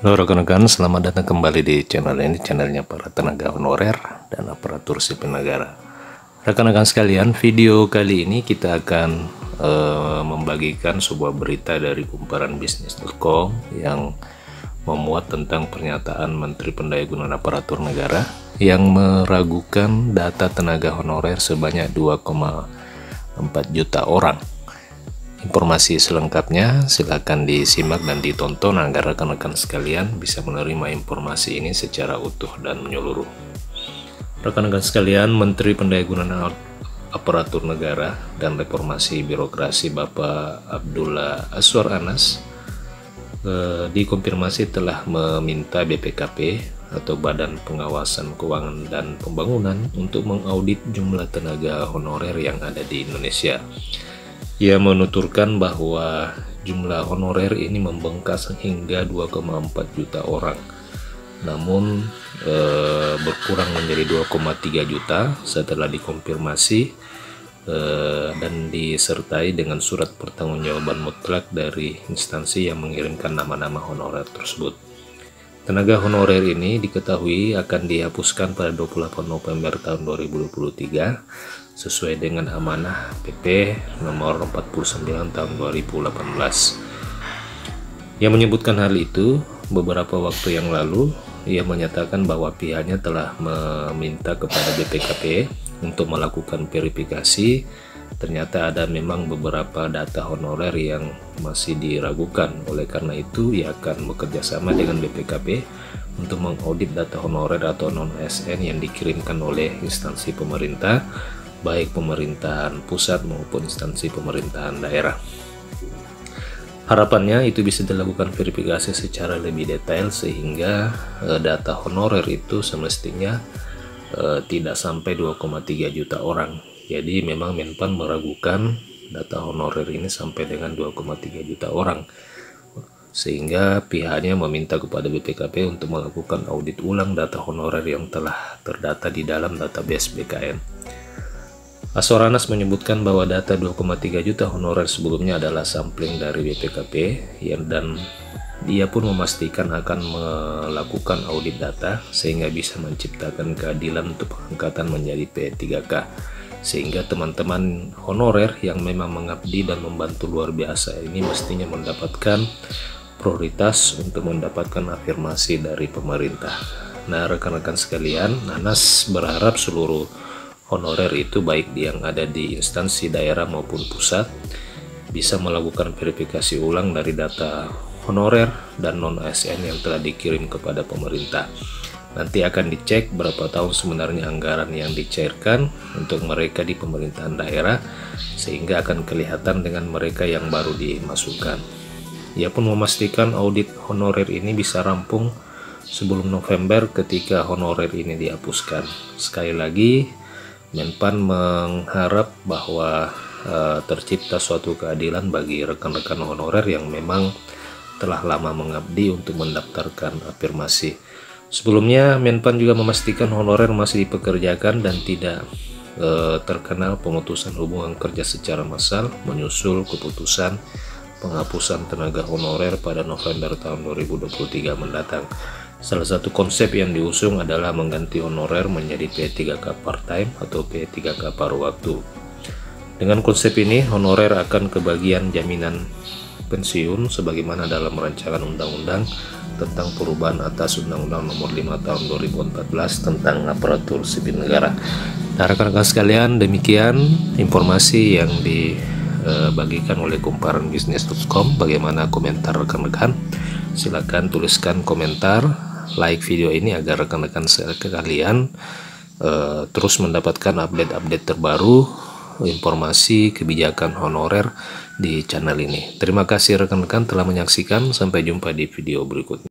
Halo rekan-rekan, selamat datang kembali di channel ini, channelnya para tenaga honorer dan aparatur sipil negara. Rekan-rekan sekalian, video kali ini kita akan membagikan sebuah berita dari kumparanbisnis.com yang memuat tentang pernyataan Menteri Pendayagunaan Aparatur Negara yang meragukan data tenaga honorer sebanyak 2,4 juta orang. Informasi selengkapnya silakan disimak dan ditonton agar rekan-rekan sekalian bisa menerima informasi ini secara utuh dan menyeluruh. Rekan-rekan sekalian, Menteri Pendayagunaan Aparatur Negara dan Reformasi Birokrasi Bapak Abdullah Azwar Anas dikonfirmasi telah meminta BPKP atau Badan Pengawasan Keuangan dan Pembangunan untuk mengaudit jumlah tenaga honorer yang ada di Indonesia. Ia menuturkan bahwa jumlah honorer ini membengkak hingga 2,4 juta orang, namun berkurang menjadi 2,3 juta setelah dikonfirmasi dan disertai dengan surat pertanggungjawaban mutlak dari instansi yang mengirimkan nama-nama honorer tersebut. Tenaga honorer ini diketahui akan dihapuskan pada 28 November tahun 2023 sesuai dengan amanah PP nomor 49 tahun 2018. Yang menyebutkan hal itu, beberapa waktu yang lalu ia menyatakan bahwa pihaknya telah meminta kepada BPKP untuk melakukan verifikasi. Ternyata ada memang beberapa data honorer yang masih diragukan. Oleh karena itu, ia akan bekerjasama dengan BPKP untuk mengaudit data honorer atau non-ASN yang dikirimkan oleh instansi pemerintah, baik pemerintahan pusat maupun instansi pemerintahan daerah. Harapannya itu bisa dilakukan verifikasi secara lebih detail sehingga data honorer itu semestinya tidak sampai 2,3 juta orang. Jadi memang Menpan meragukan data honorer ini sampai dengan 2,3 juta orang, sehingga pihaknya meminta kepada BPKP untuk melakukan audit ulang data honorer yang telah terdata di dalam database BKN. Azwar Anas menyebutkan bahwa data 2,3 juta honorer sebelumnya adalah sampling dari BPKP dan dia pun memastikan akan melakukan audit data sehingga bisa menciptakan keadilan untuk pengangkatan menjadi P3K, sehingga teman-teman honorer yang memang mengabdi dan membantu luar biasa ini mestinya mendapatkan prioritas untuk mendapatkan afirmasi dari pemerintah. Nah, rekan-rekan sekalian, Anas berharap seluruh honorer itu baik yang ada di instansi daerah maupun pusat bisa melakukan verifikasi ulang dari data honorer dan non-ASN yang telah dikirim kepada pemerintah. Nanti akan dicek berapa tahun sebenarnya anggaran yang dicairkan untuk mereka di pemerintahan daerah, sehingga akan kelihatan dengan mereka yang baru dimasukkan. Ia pun memastikan audit honorer ini bisa rampung sebelum November ketika honorer ini dihapuskan. Sekali lagi, Menpan mengharap bahwa tercipta suatu keadilan bagi rekan-rekan honorer yang memang telah lama mengabdi untuk mendaftarkan afirmasi. Sebelumnya, Menpan juga memastikan honorer masih dipekerjakan dan tidak terkena pemutusan hubungan kerja secara massal menyusul keputusan penghapusan tenaga honorer pada November tahun 2023 mendatang. Salah satu konsep yang diusung adalah mengganti honorer menjadi P3K part-time atau P3K paruh waktu. Dengan konsep ini, honorer akan kebagian jaminan pensiun sebagaimana dalam rancangan undang-undang tentang perubahan atas Undang-Undang Nomor 5 Tahun 2014 tentang aparatur sipil negara. Nah, rekan-rekan sekalian, demikian informasi yang dibagikan oleh kumparanbisnis.com. Bagaimana komentar rekan-rekan? Silakan tuliskan komentar, like video ini agar rekan-rekan sekalian terus mendapatkan update-update terbaru informasi kebijakan honorer di channel ini. Terima kasih rekan-rekan telah menyaksikan. Sampai jumpa di video berikutnya.